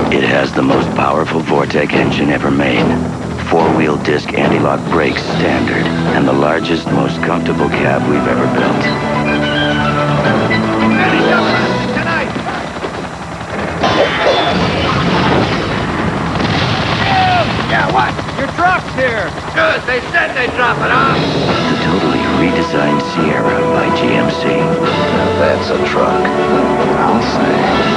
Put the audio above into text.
It has the most powerful Vortec engine ever made. Four-wheel disc anti-lock brakes standard, and the largest, most comfortable cab we've ever built. Tonight! Yeah, what? Your truck's here. Good, they said they'd drop it off. The totally redesigned Sierra by GMC. Now that's a truck. I'll say.